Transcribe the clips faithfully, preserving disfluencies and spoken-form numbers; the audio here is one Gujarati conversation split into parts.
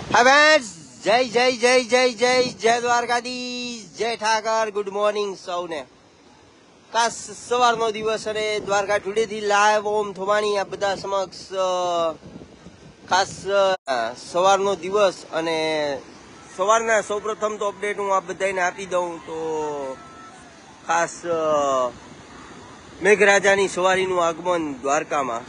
હવે જય જય જય જય જય જય દ્વારકાધીશ, જય ઠાકર. ગુડ મોર્નિંગ સૌને. ખાસ સવારનો દિવસ અને દ્વારકા ટુડે થી લાઈવ ઓમ થોમાણી આ બધા સમક્ષ ખાસ સવારનો દિવસ અને સવારના સૌપ્રથમ તો અપડેટ હું આ બધાને આપી દઉં તો ખાસ મેઘરાજાની સવારીનું આગમન દ્વારકામાં.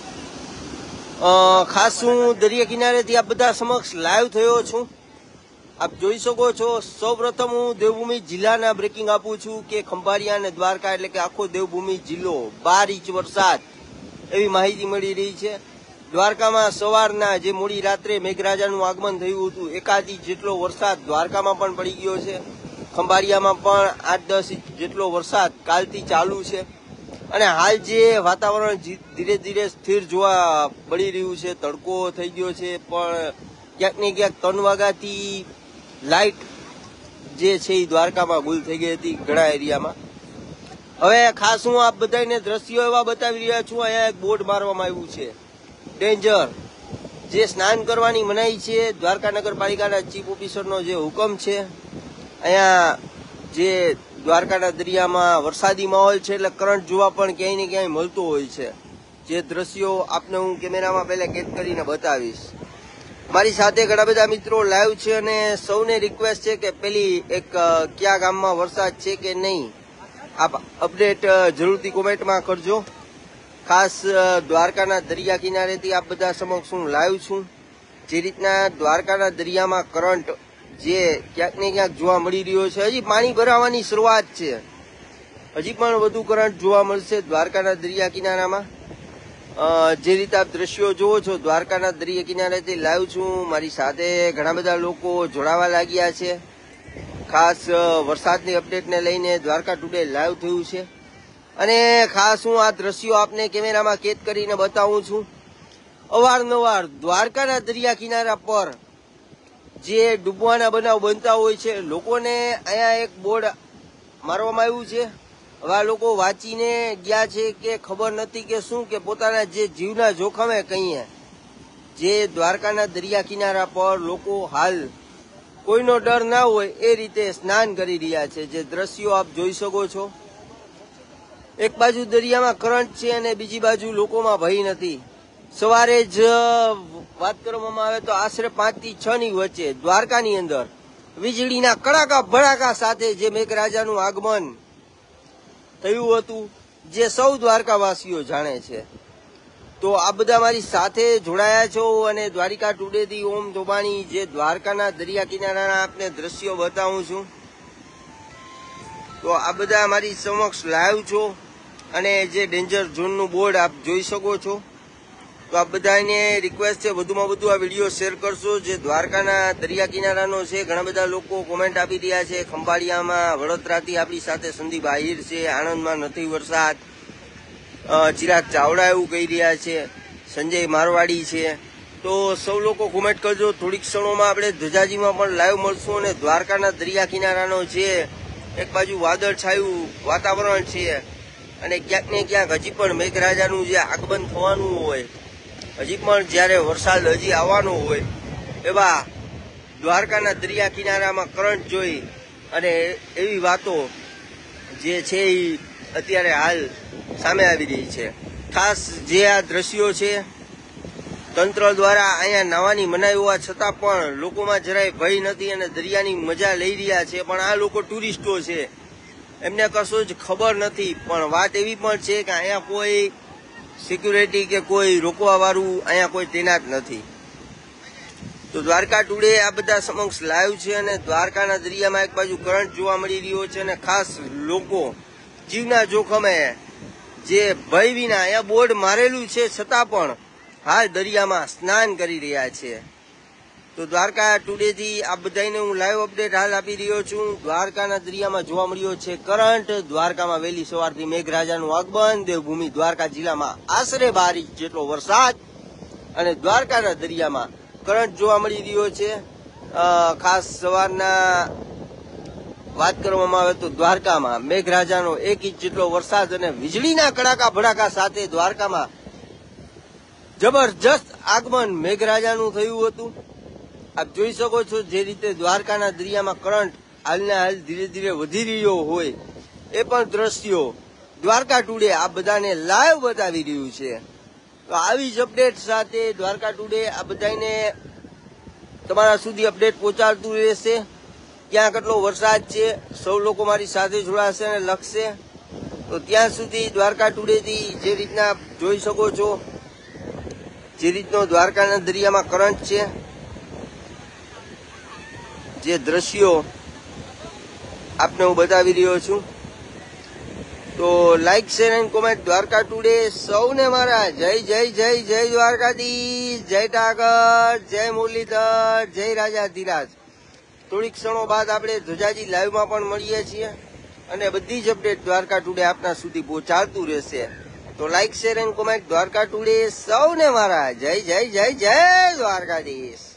ખાસ હું દરિયા કિનારેથી આ બધા સમક્ષ લાઈવ થયો છું. આપ જોઈ શકો છો. સૌ પ્રથમ હું દેવભૂમિ જિલ્લાના બ્રેકિંગ આપું છું કે ખંભાળિયા અને દ્વારકા એટલે કે આખો દેવભૂમિ જિલ્લો બાર ઇંચ વરસાદ એવી માહિતી મળી રહી છે. દ્વારકામાં સવારના જે મોડી રાત્રે મેઘરાજાનું આગમન થયું હતું, એકાદ ઇંચ જેટલો વરસાદ દ્વારકામાં પણ પડી ગયો છે. ખંભાળિયામાં પણ આઠ દસ ઇંચ જેટલો વરસાદ કાલથી ચાલુ છે. અને હાલ જે વાતાવરણ ધીરે ધીરે સ્થિર જોવા મળી રહ્યું છે, તડકો થઈ ગયો છે, પણ ક્યાંક ને ક્યાંક ત્રણ વાગ્યાથી લાઇટ જે છે એ દ્વારકામાં ગુલ થઈ ગઈ હતી ઘણા એરિયામાં. હવે ખાસ હું આપ બધાને દ્રશ્યો એવા બતાવી રહ્યા છું. અહીંયા એક બોર્ડ મારવામાં આવ્યું છે, ડેન્જર. જે સ્નાન કરવાની મનાઈ છે, દ્વારકા નગરપાલિકાના ચીફ ઓફિસરનો જે હુકમ છે. અહીંયા જે દ્વારકાના દરિયામાં વરસાદી માહોલ છે એટલે કરંટ જોવા પણ ક્યાંય ને ક્યાંય મળતો હોય છે. જે દ્રશ્યો આપને હું કેમેરામાં પહેલા કેદ કરીને બતાવીશ. મારી સાથે ઘણા બધા મિત્રો લાઈવ છે અને સૌને રિક્વેસ્ટ છે કે પેલી એક કયા ગામમાં વરસાદ છે કે નહીં, આપ અપડેટ જરૂરથી કોમેન્ટમાં કરજો. ખાસ દ્વારકાના દરિયા કિનારેથી આપ બધા સમક્ષ હું લાઈવ છું. જે રીતના દ્વારકાના દરિયામાં કરંટ જે ક્યાંક ને ક્યાંક જોવા મળી રહ્યો છે. હજી પાણી ભરાવાની શરૂઆત છે, હજી પણ વધુ કરંટ જોવા મળશે દ્વારકાના દરિયા કિનારામાં. જે રીતે આપ દ્રશ્યો જોવો છો, દ્વારકાના દરિયા કિનારેથી લાઈવ છું. મારી સાથે ઘણા બધા લોકો જોડાવા લાગ્યા છે. ખાસ વરસાદની અપડેટને લઈને દ્વારકા ટુડે લાઈવ થયું છે અને ખાસ હું આ દ્રશ્યો આપને કેમેરામાં કેદ કરીને બતાવું છું. અવારનવાર દ્વારકાના દરિયા કિનારા પર જે ડૂબવાના બનાવ બનતા હોય છે, લોકોને અહીંયા એક બોર્ડ મારવામાં આવ્યું છે. હવે આ લોકો વાંચીને ગયા છે કે ખબર નથી કે શું, કે પોતાના જે જીવના જોખમે કહીએ જે દ્વારકાના દરિયા કિનારા પર લોકો હાલ કોઈનો ડર ના હોય એ રીતે સ્નાન કરી રહ્યા છે. જે દ્રશ્યો આપ જોઈ શકો છો. એક બાજુ દરિયામાં કરંટ છે અને બીજી બાજુ લોકોમાં ભય નથી. સવારે જ વાત કરવામાં આવે તો આશરે પાંચ થી છ ની વચ્ચે દ્વારકાની અંદર વીજળીના કડાકા ભડાકા સાથે જે મેઘરાજાનું આગમન થયું હતું, જે સૌ દ્વારકાવાસીઓ જાણે છે. તો આ બધા મારી સાથે જોડાયા છો અને દ્વારિકા ટુડેથી ઓમ ધોબાણી જે દ્વારકાના દરિયા કિનારાના આપને દ્રશ્યો બતાવું છું. તો આ બધા મારી સમક્ષ લાઈવ છો અને જે ડેન્જર ઝોનનું બોર્ડ આપ જોઈ શકો છો. તો આ બધાને રિક્વેસ્ટ છે વધુમાં વધુ આ વિડીયો શેર કરશો. જે દ્વારકાના દરિયા કિનારાનો છે, ઘણા બધા લોકો કોમેન્ટ આપી રહ્યા છે. ખંભાળિયામાં વડોદરાથી આપણી સાથે સંદીપ આહિર છે. આણંદમાં નથી વરસાદ, ચિરાગ ચાવડા એવું કહી રહ્યા છે. સંજય મારવાડી છે. તો સૌ લોકો કોમેન્ટ કરજો. થોડીક ક્ષણોમાં આપણે ધજાજીમાં પણ લાઈવ મળશું અને દ્વારકાના દરિયા કિનારાનો છે એક બાજુ વાદળ છાયું વાતાવરણ છે અને ક્યાંક ને ક્યાંક હજી પણ મેઘરાજાનું જે આગમન થવાનું હોય, હજી પણ જયારે વરસાદ હજી આવવાનો હોય એવા દ્વારકાના દરિયા કિનારામાં કરંટ જોઈ અને એવી વાતો જે છે એ અત્યારે હાલ સામે આવી રહી છે. ખાસ જે આ દ્રશ્યો છે, તંત્ર દ્વારા અહીંયા નાવાની મનાઈ હોવા છતાં પણ લોકોમાં જરાય ભય નથી અને દરિયાની મજા લઈ રહ્યા છે. પણ આ લોકો ટુરિસ્ટો છે, એમને કશું જ ખબર નથી. પણ વાત એવી પણ છે કે અહીંયા કોઈ સિક્યુરિટી કે કોઈ રોકવા વાળું અહીંયા કોઈ તૈનાત નથી. તો દ્વારકા ટુડે આ બધા સમક્ષ લાઈવ છે અને દ્વારકાના દરિયામાં એક બાજુ કરંટ જોવા મળી રહ્યો છે અને ખાસ લોકો જીવના જોખમે જે ભય વિના અહીંયા બોર્ડ મારેલું છે છતાં પણ હાલ દરિયામાં સ્નાન કરી રહ્યા છે. તો દ્વારકા ટુડેથી આ બધાને હું લાઈવ અપડેટ હાલ આપી રહ્યો છું. દ્વારકાના દરિયામાં જોવા મળ્યો છે કરંટ. દ્વારકામાં વહેલી સવારથી મેઘરાજાનું આગમન. દેવભૂમિ દ્વારકા જિલ્લામાં આશરે બાર ઇંચ જેટલો વરસાદ અને દ્વારકાના દરિયામાં કરંટ જોવા મળી રહ્યો છે. ખાસ સવારના વાત કરવામાં આવે તો દ્વારકામાં મેઘરાજાનો એક ઇંચ જેટલો વરસાદ અને વીજળીના કડાકા ભડાકા સાથે દ્વારકામાં જબરજસ્ત આગમન મેઘરાજાનું થયું હતું. આપ જોઈ શકો છો જે રીતે દ્વારકાના દરિયામાં કરંટ હાલને હાલ ધીરે ધીરે વધી રહ્યો હોય એ પણ દ્રશ્યો દ્વારકા ટુડે આ બધાને લાઈવ બતાવી રહ્યું છે. તો આવી જ અપડેટ સાથે દ્વારકા ટુડે આ બધાને તમારા સુધી અપડેટ પહોંચાડતું રહેશે. ક્યાં કેટલો વરસાદ છે સૌ લોકો મારી સાથે જોડાશે અને લખશે. તો ત્યાં સુધી દ્વારકા ટુડેથી જે રીતના જોઈ શકો છો જે રીતનો દ્વારકાના દરિયામાં કરંટ છે, જે દ્રશ્યો આપને હું બતાવી રહ્યો છું. તો like share and comment. Dwarka today સૌને મારા જય જય જય જય દ્વારકાધીશ, જય ટાગર, જય મુરલીધર, જય રાજા ધીરાજ. થોડીક ક્ષણો બાદ આપણે ધ્વજાજી લાઈવમાં પણ મળીએ છીએ અને બધી જ અપડેટ દ્વારકા ટુડે આપના સુધી પહોંચાડતું રહેશે. તો like share and comment. Dwarka today સૌને મારા જય જય જય જય દ્વારકાધીશ.